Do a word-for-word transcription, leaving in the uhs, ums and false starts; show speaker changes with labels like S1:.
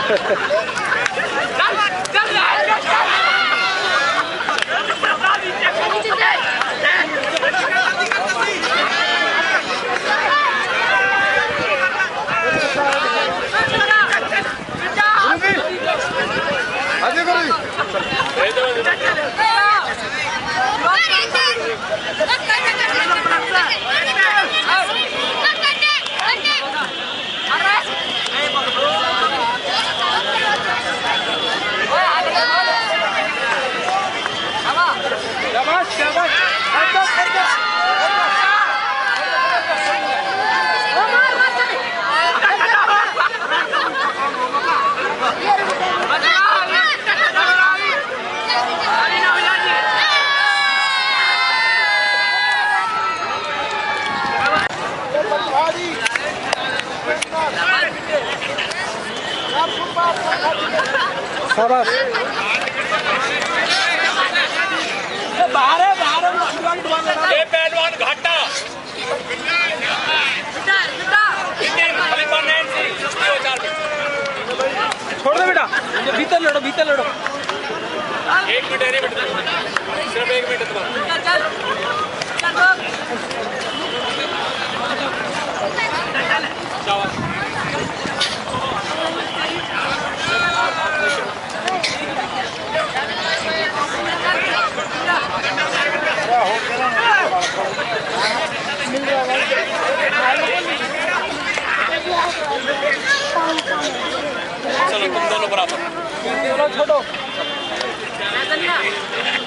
S1: शाबाश बाहर है बाहर है ये पहलवान घाटा छोड़ दे बेटा भीतर लड़ो भीतर लड़ो एक मिनट है बेटा सिर्फ एक मिनट तुम्हारा चल चल चलो तुम दोनों बराबर छोड़ो